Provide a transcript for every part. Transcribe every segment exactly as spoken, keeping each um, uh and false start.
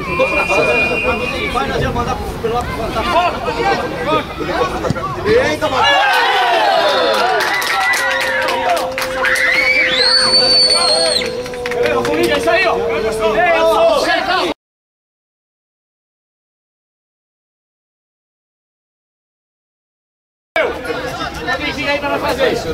Vai, nós vamos mandar pelo lado pra fora. Eita, Matheus! É isso aí, ó! É, eu sou! Alguém fica aí pra fazer isso.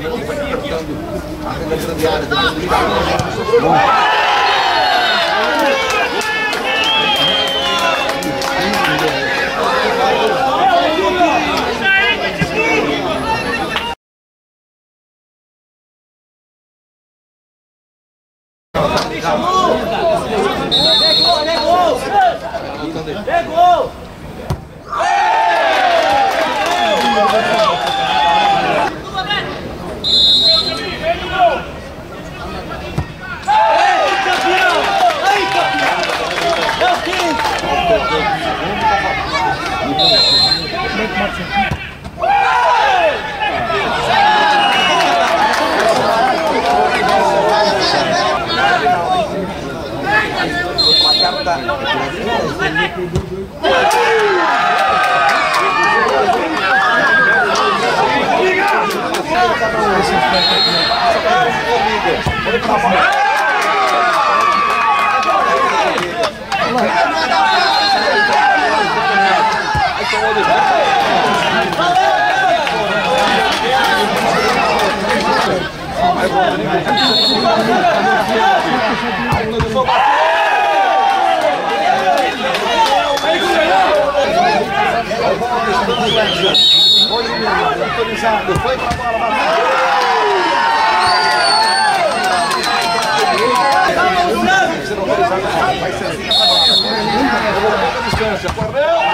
Pegou! Autorizado, foi pra bola, vai ser assim pra bola. Colocou a distância, correu!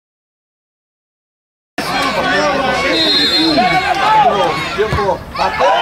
Tempo, bateu!